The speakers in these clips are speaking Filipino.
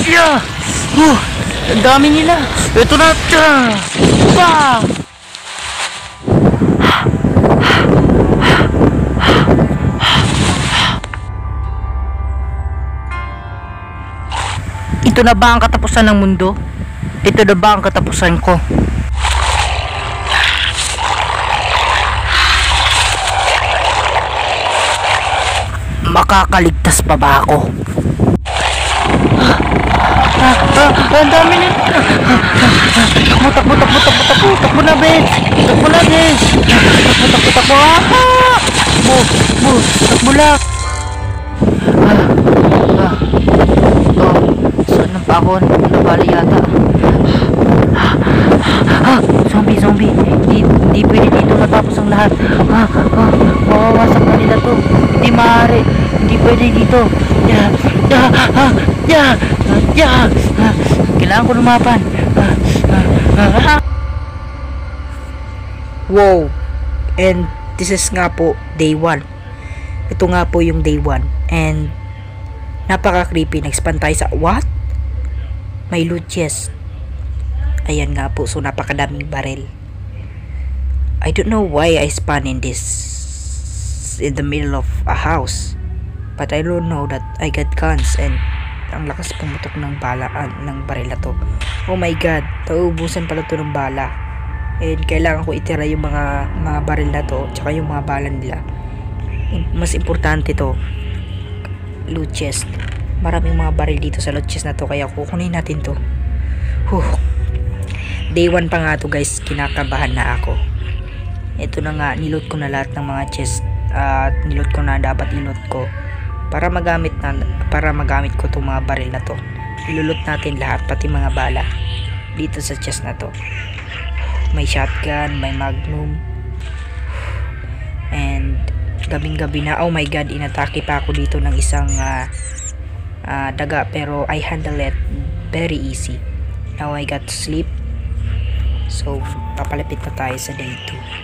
Yeah! Ang dami nila. Ito na. Pa! Ito na ba ang katapusan ng mundo? Ito na ba ang katapusan ko? Makakaligtas pa ba ako? Ang dami na. Takbo na, Ben. Takbo na, guys. Takbo. Takbo lang. Saan na pa ako? Nabali yata. Zombie. Hindi pwede dito matapos ang lahat. Mawawasak na nila to. Hindi maaari. Hindi pwede dito. Kailangan ko lumaban. Wow. And this is nga po day 1. Ito nga po yung day 1. And napaka-creepy. Nag-span tayo sa what? May loot chest. Ayan nga po. So napakadaming barrel. I don't know why I spawned in this in the middle of a house. But I don't know that I got guns and ang lakas pumutok ng bala ng baril na to. Oh my god, nauubusan pala to ng bala. And kailangan ko itira yung mga baril na to tsaka yung mga bala nila. Mas importante to, loot chest. Maraming mga baril dito sa loot chest na to kaya kukunin natin to. Day 1 pa nga to guys, kinakabahan na ako. Ito na nga, niloot ko na lahat ng mga chest at niloot ko na dapat niloot ko para magamit ko itong mga baril na to. Ilulot natin lahat, pati mga bala dito sa chest na to. May shotgun, may magnum, and gabing-gabi na. Oh my god, inatake pa ako dito ng isang daga, pero I handle it very easy. Now I got to sleep. So papalapit na tayo sa day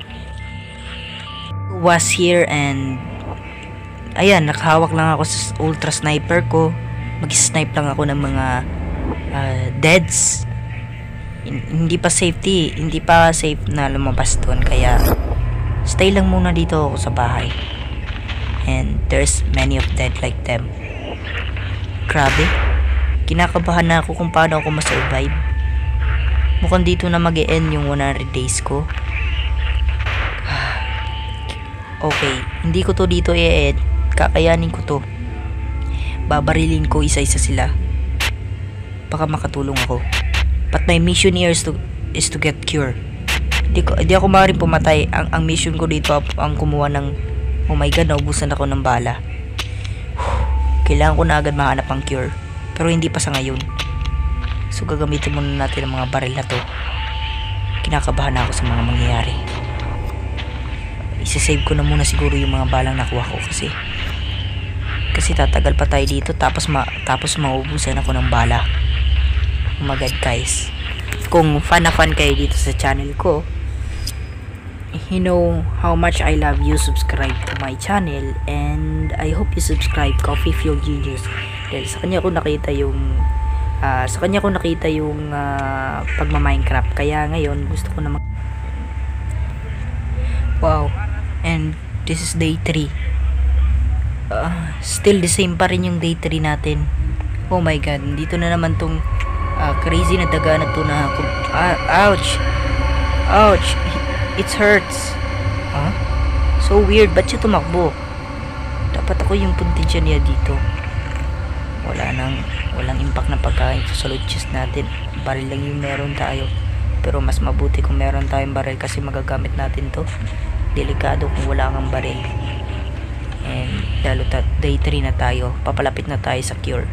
2. Was here and ayan, nakahawak lang ako sa ultra sniper ko. Mag-snipe lang ako ng mga deads. Hindi pa safe na lumabas doon, kaya stay lang muna dito ako sa bahay. And there's many of dead like them. Grabe, kinakabahan na ako kung paano ako masurvive. Mukhang dito na mag-e-end yung 100 days ko. Okay, hindi ko to dito i-end. Kakayanin ko to. Babarilin ko isa-isa sila. Baka makatulong ako. But my mission here is to get cure. Hindi ako maaaring pumatay. Ang mission ko dito ang kumuha ng, oh my god, naubusan ako ng bala. Kailangan ko na agad mahanap ang cure. Pero hindi pa sa ngayon. So gagamitin muna natin ang mga baril na to. Kinakabahan na ako sa mga mangyayari. Isasave ko na muna siguro yung mga balang nakuha ko kasi tatagal pa tayo dito tapos maubusan ako ng bala. Oh my god guys, kung fan kayo dito sa channel ko, you know how much I love you. Subscribe to my channel and I hope you subscribe Coffee Fuel Genius dahil sa kanya ko nakita yung pagma-Minecraft, kaya ngayon gusto ko na wow. And this is day 3. Still the same pa rin yung day 3 natin. Oh my god, dito na naman tong crazy na daga na to na ouch, it hurts. So weird, ba't siya tumakbo? Dapat ako yung puntin niya dito. Walang impact na pagkain sa loot chest natin. Baril lang yung meron tayo, pero mas mabuti kung meron tayong baril kasi magagamit natin to. Delikado kung wala kang baril. And lalo day 3 na tayo, papalapit na tayo sa cure.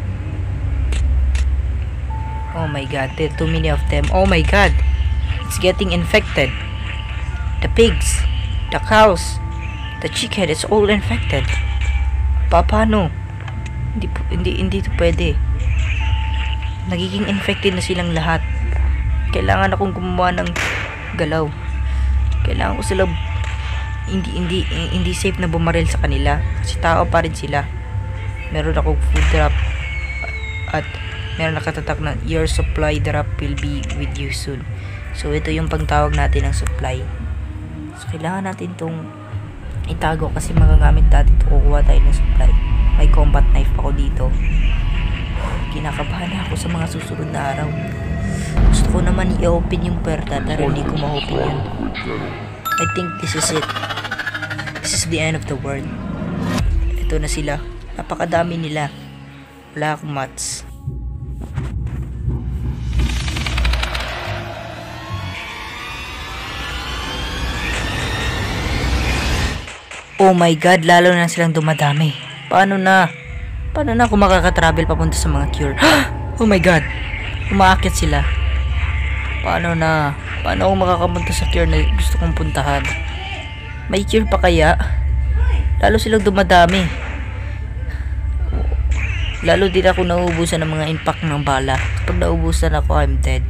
Oh my god, there are too many of them. Oh my god, it's getting infected. The pigs, the cows, the chicken, it's all infected. Paano? Hindi to pwede. Nagiging infected na silang lahat. Kailangan akong gumawa ng galaw. Kailangan ko sila hindi safe na bumaril sa kanila kasi tao pa rin sila. Meron akong food drop at meron nakatatak na your supply drop will be with you soon. So ito yung pagtawag natin ng supply. So kailangan natin tong itago kasi magagamit natin ito. Kukuha tayo ng supply. May combat knife ako dito. Kinakabahan ako sa mga susunod na araw. Gusto ko naman i-open yung puerta pero hindi ko ma-open yun. I think this is it. This is the end of the world. Ito na sila. Napakadami nila. Wala akong mats. Oh my god, lalo na silang dumadami. Paano na ako makaka-travel papunta sa mga cure? Oh my god, umaakyat sila. Paano ako makakapunta sa cure na gusto kong puntahan? May cure pa kaya? Lalo silang dumadami. Lalo din ako nauubusan ng mga impact ng bala. Kapag nauubusan ako, I'm dead.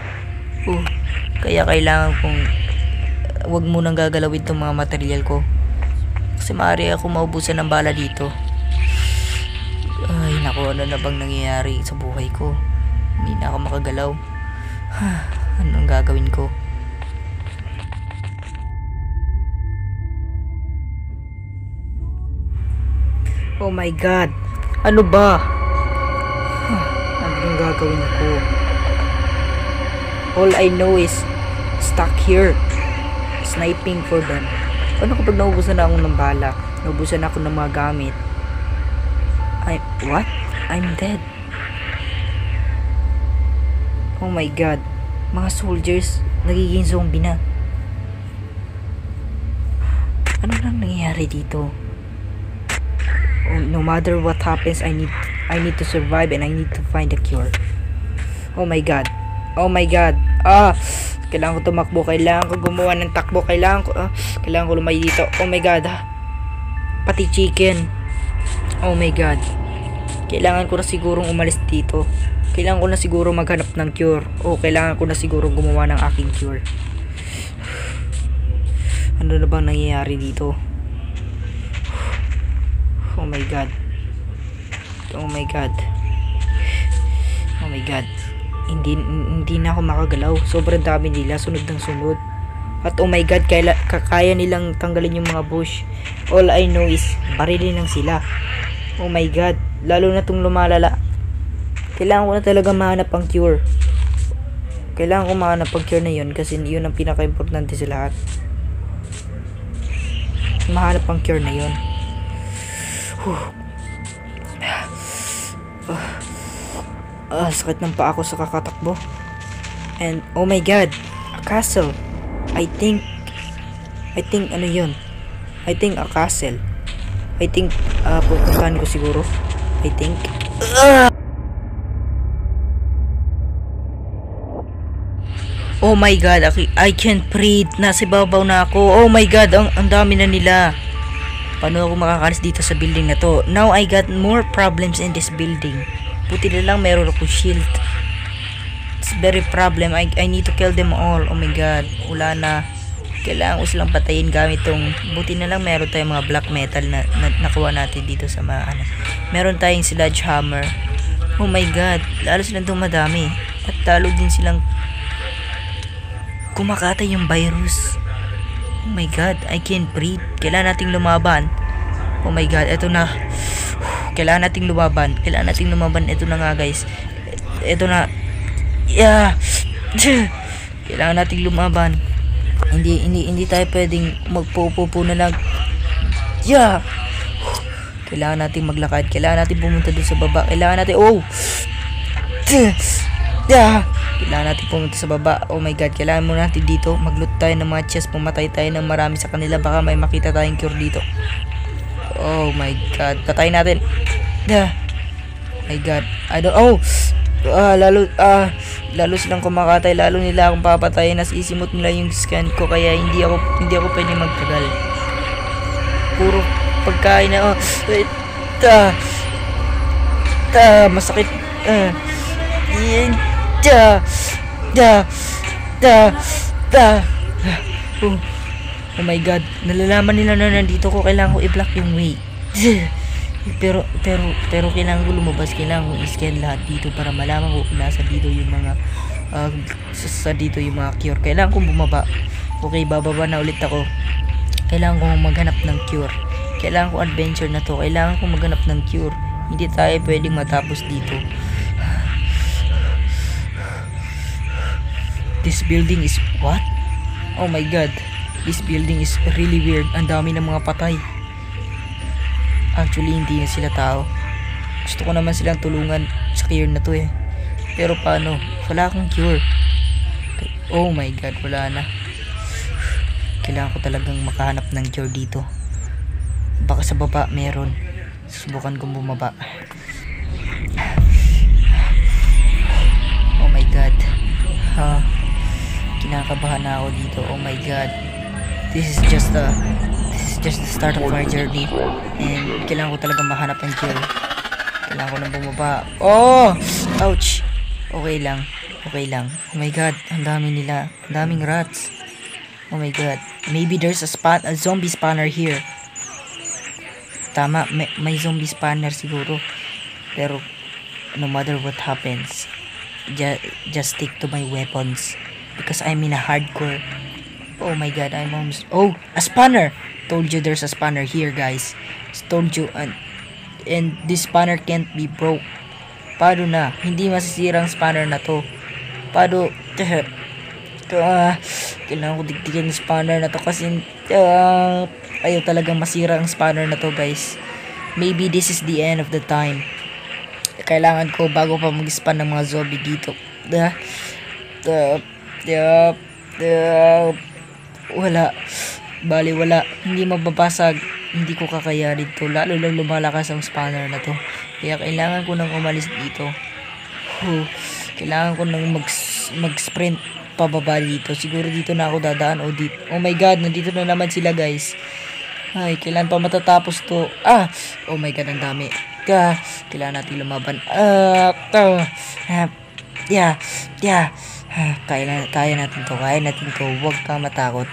Kaya kailangan kong wag munang gagalawin itong mga material ko. Kasi maaari ako maubusan ng bala dito. Ay naku, ano na bang nangyayari sa buhay ko? Hindi na ako makagalaw. Anong gagawin ko? Oh my god, ano ba? Anong gagawin ko? All I know is stuck here sniping for them. Paano kapag naubusan na ako ng bala? Naubusan na ako ng mga gamit? What? I'm dead. Oh my god. Mga soldiers, nagiging zombie na. Ano nang nangyayari dito? Oh, no matter what happens, I need to survive and I need to find a cure. Oh my god. Oh my god. Kailangan ko tumakbo, kailangan ko gumawa ng takbo, kailangan ko lumayo dito. Oh my god. Pati chicken. Oh my god. Kailangan ko na sigurong umalis dito. Kailangan ko na siguro maghanap ng cure. O kailangan ko na siguro gumawa ng aking cure. Ano na bang nangyayari dito? Oh my god. Oh my god. Oh my god. Hindi na ako makagalaw. Sobrang dami nila, sunod ng sunod. At oh my god, kaya nilang tanggalin yung mga bush. All I know is barilin lang sila. Oh my god, lalo na tong lumalala. Kailangan ko na talaga mahanap ang cure. Kailangan ko mahanap ang cure na yun kasi yun ang pinaka-importante sa lahat. Mahanap ang cure na yun. Sakit ng paa ko sa kakatakbo. And oh my god, a castle. I think ano yun? I think a castle. I think pupuntahan ko siguro. I think oh my god, I can't breathe. Nasa babaw na ako. Oh my god, ang dami na nila. Paano ako makakalis dito sa building na to? Now I got more problems in this building. Buti na lang meron ako shield. It's very problem. I need to kill them all. Oh my god, wala na. Kailangan ko silang patayin gamit tong. Buti na lang meron tayong mga black metal na nakuha natin dito sa mga meron tayong sledgehammer. Oh my god, lalo silang dumadami. At lalo din silang kumakatay yung virus. Oh my god, I can't breathe. Kailangan nating lumaban. Oh my god, eto na. Kailangan nating lumaban. Ito na nga guys. Ito na. Yeah. Kailangan nating lumaban. Hindi tayo pwedeng magpupupo na lang. Yeah. Kailangan nating maglakad. Kailangan nating pumunta dun sa baba. Kailangan natin yeah. Kailangan natin pumunta sa baba. Oh my god, kailangan muna natin dito magloot tayo ng mga chest. Pumatay tayo ng marami sa kanila. Baka may makita tayong cure dito. Oh my god, patayin natin. My god, I don't lalo silang kumakatay. Lalo nila akong papatayin. Nasisimot nila yung scan ko. Kaya hindi ako pwede magtagal. Puro pagkain na masakit. Oh my god, nalalaman nila na nandito ko. Kailangan ko i-block yung way. Pero kailangan ko lumabas. Kailangan ko i-scan lahat dito para malaman ko kung nasa dito yung mga dito yung mga cure. Kailangan kong bumaba. Okay, bababa na ulit ako. Kailangan kong maghanap ng cure. Kailangan ko adventure na to. Kailangan kong maghanap ng cure. Hindi tayo pwedeng matapos dito. This building is what? Oh my god. This building is really weird. Ang dami ng mga patay. Actually, hindi na sila tao. Gusto ko naman silang tulungan sa cure na to eh. Pero paano? Wala akong cure. Oh my god, wala na. Kailangan ko talagang makahanap ng cure dito. Baka sa baba meron. Susubukan kong bumaba. Oh my god. Kinakabahan na ako dito. Oh my god. This is just the start of my journey. And kailangan ko talaga mahanap ng cure. Kailangan ko nang bumaba. Oh! Ouch! Okay lang. Okay lang. Oh my god. Ang dami nila. Ang daming rats. Oh my god. Maybe there's a zombie spawner here. Tama. May zombie spawner siguro. Pero no matter what happens, just stick to my weapons. Because I'm in a hardcore. Oh my god. I'm almost... Oh! A spawner! Told you there's a spanner here, guys. Told you, and this spanner can't be broke. Paano na? Hindi masisira ang spanner na to. Paano? Kailangan ko digdigin yung spanner na to kasi ayaw talagang masira ang spanner na to, guys. Maybe this is the end of the time. Kailangan ko bago pa mag-spawn ng mga zombie dito. Wala. Bali wala, hindi mababasag, hindi ko kakayanin to, lalo lang lumalakas ang spanner na to. Kaya kailangan ko nang umalis dito. Kailangan ko nang mag-sprint pababa dito. Siguro dito na ako dadaan o dito. Oh my god, nandito na naman sila, guys. Ay, kailan pa matatapos to? Oh my god, ang dami. Kailangan natin lumaban. Kaya natin to. Huwag ka matakot.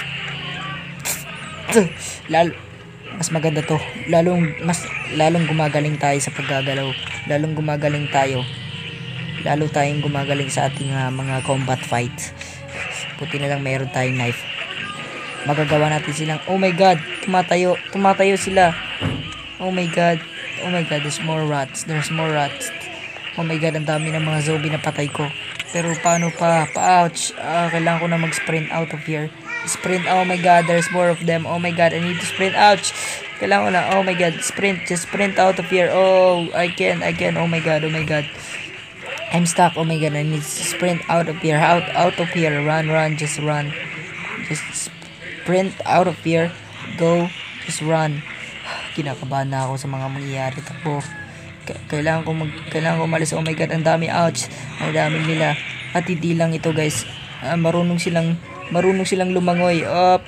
Mas maganda to. Lalong gumagaling tayo sa paggagalaw. Lalong gumagaling tayo. Lalo tayong gumagaling sa ating mga combat fight. Buti na lang meron tayong knife. Magagawa natin silang... Oh my god, tumatayo sila. Oh my god, there's more rats. Oh my god, ang dami ng mga zombie na patay ko. Pero paano pa? Ouch. Kailangan ko na mag-sprint out of here. Sprint. Oh my god, there's more of them. Oh my god, I need to sprint. Ouch. Kailangan ko na. Oh my god, sprint. Just sprint out of here. Oh, I can. Oh my god. I'm stuck. Oh my god, I need to sprint out of here. Out of here. Run. Just run. Just sprint out of here. Go. Just run. Kinakabahan na ako sa mga mangyayari. Takbo. Kailangan ko umalis. Oh my god, ang dami. Ouch. Ang dami nila. At hindi lang ito, guys. Marunong silang lumangoy.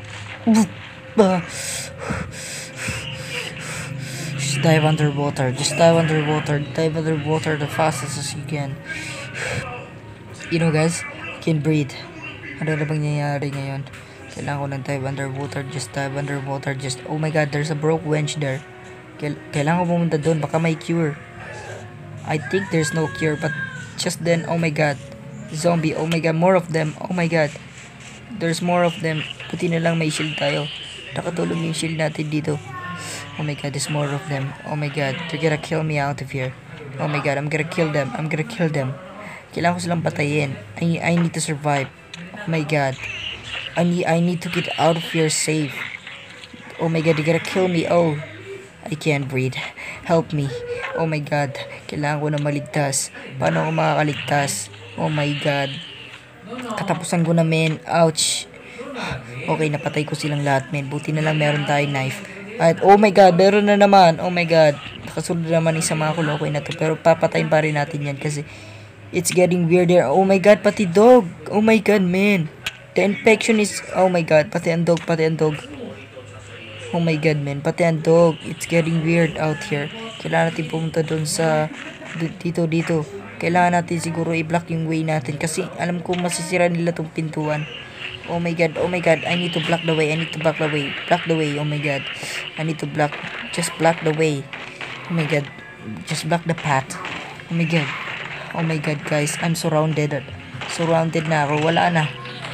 Just dive underwater. Dive underwater the fastest as you can. You know, guys, I can breathe. Ano na bang nangyayari ngayon? Kailangan ko lang dive underwater. Just dive underwater. Oh my god, there's a broke winch there. Kailangan ko pumunta doon. Baka may cure. I think there's no cure. But just then, oh my god. Zombie. Oh my god, more of them. Oh my god. There's more of them. Puti na lang may shield tayo. Nakatulong yung shield natin dito. Oh my god, there's more of them. Oh my god, they're gonna kill me out of here. Oh my god, I'm gonna kill them. Kailangan ko silang patayin. I need to survive. Oh my god. I need to get out of here safe. Oh my god, they're gonna kill me. Oh, I can't breathe. Help me. Oh my god, kailangan ko na maligtas. Paano ako makakaligtas? Oh my god. Katapusan ko na, men. Ouch. Okay, napatay ko silang lahat, men. Buti na lang meron tayong knife. At oh my god, meron na naman. Oh my god. Nakasunod naman isa mga kulokoy na to. Pero papatayin pa rin natin yan kasi it's getting weirder. Oh my god, pati dog. Oh my god, man. The infection is... Oh my god, pati ang dog. Oh my god, man. Pati ang dog. It's getting weird out here. Kailangan natin pumunta doon sa... Dito. Kailangan natin siguro i-block yung way natin kasi alam ko masisira nila tong pintuan. Oh my god. I need to block the way. Block the way. Oh my god. I need to block. Just block the way. Oh my god. Just block the path. Oh my god. Oh my god, guys. I'm surrounded. Surrounded na ako. Wala na.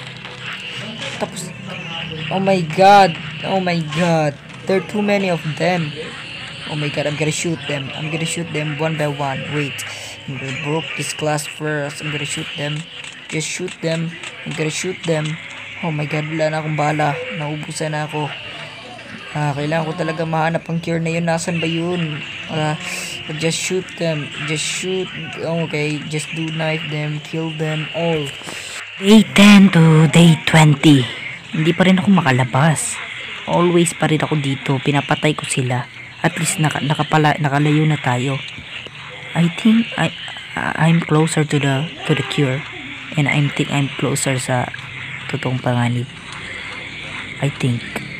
Tapos, oh my god. Oh my god. There are too many of them. Oh my god, I'm gonna shoot them. I'm gonna shoot them one by one. Wait. I'm gonna broke this glass first. I'm gonna shoot them. Just shoot them. I'm gonna shoot them. Oh my god, wala na akong bala. Naubusan na ako. Kailangan ko talaga mahanap ang cure na yun. Nasaan ba yun? Just shoot them. Just shoot. Okay, just do knife them. Kill them all. Day 10 to day 20. Hindi pa rin ako makalabas. Always pa rin ako dito. Pinapatay ko sila. At least nakalayo na tayo. I think I'm closer to the cure. And I think I'm closer sa totoong panganib. I think.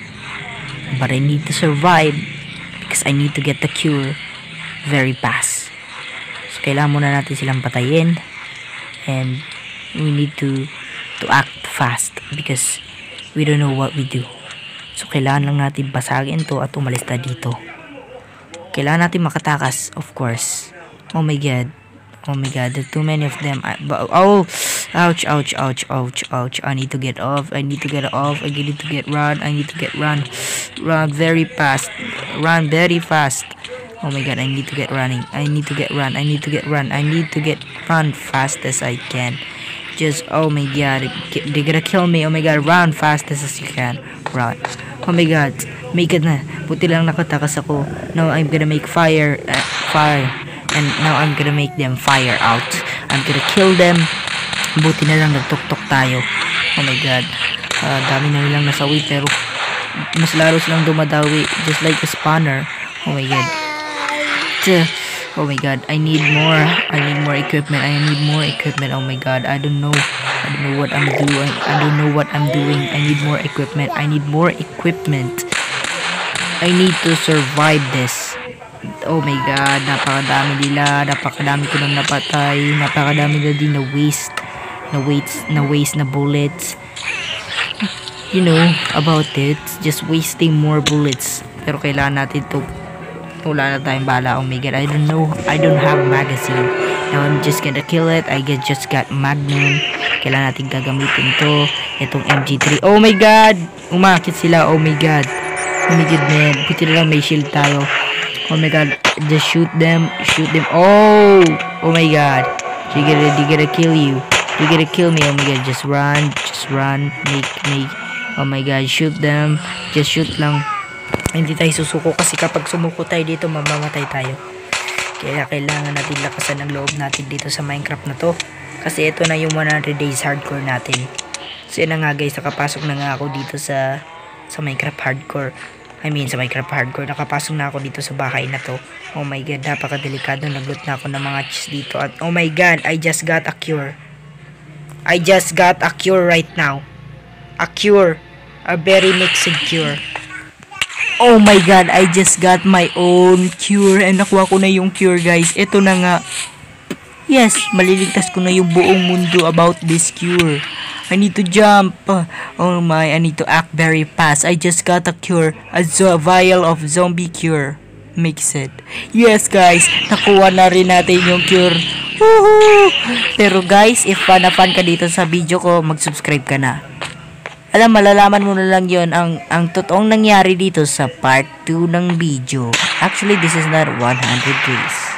But I need to survive because I need to get the cure very fast. So kailangan muna natin silang patayin, and we need to act fast because we don't know what we do. So kailangan lang natin basagin to at umalis na dito. Kailangan natin makatakas, of course. Oh my god. Oh my god, there are too many of them. Oh, ouch, ouch, ouch, ouch, ouch. I need to get off. I need to get off. I need to get run. I need to get run. Run very fast. Run very fast. Oh my god, I need to get running. I need to get run. I need to get run. I need to get run fast as I can. Just, oh my god, they're gonna kill me. Oh my god, run fast as you can. Run. Oh my god, make it na. Buti lang nakatakas ako. Now I'm gonna make fire. Fire. And now I'm gonna make them fire out. I'm gonna kill them. Buti na lang nagtok-tok tayo. Oh my god. Dami na nilang nasawi pero mas laro silang dumadawi. Just like a spawner. Oh my god. Oh my god. I need more. I need more equipment. I need more equipment. Oh my god. I don't know what I'm doing. I don't know what I'm doing. I need more equipment. I need more equipment. I need to survive this. Oh my god, napakadami nila, napakadami ko nang napatay, napakadami na din na waste na bullets. You know about it, just wasting more bullets. Pero kailangan natin to. Wala na tayong bala. Oh my god, I don't know, I don't have magazine. Now I'm just gonna kill it. I just got magnum. Kailangan natin gagamitin to. Itong MG3. Oh my god, umakit sila. Oh my god. Oh my god, man. Buti na lang may shield tayo. Oh my god, just shoot them. Oh my god, they're gonna kill you. They're gonna kill me. Oh my god, just run. Make. Oh my god, shoot them. Just shoot lang. Hindi tayo susuko kasi kapag sumuko tayo dito, mamamatay tayo. Kaya kailangan natin lakasan ang loob natin dito sa Minecraft na to. Kasi ito na yung 100 days hardcore natin. So yun na nga guys, nakapasok na nga ako dito sa Minecraft hardcore. Sa Minecraft hardcore, nakapasok na ako dito sa bahay na to. Oh my god, napakadelikado. Nagloot na ako ng mga cheese dito. At oh my god, I just got a cure. I just got a cure right now. A cure. A very mixed cure. Oh my god, I just got my own cure. And nakuha ko na yung cure guys. Ito na nga. Yes, maliligtas ko na yung buong mundo about this cure. I need to jump. Oh my, I need to act very fast. I just got a cure. A vial of zombie cure. Makes it. Yes guys, nakuha na rin natin yung cure. Woohoo! Pero guys, if fan na fan ka dito sa video ko, mag-subscribe ka na. Malalaman mo na lang yon ang totoong nangyari dito sa part 2 ng video. Actually, this is not 100 days.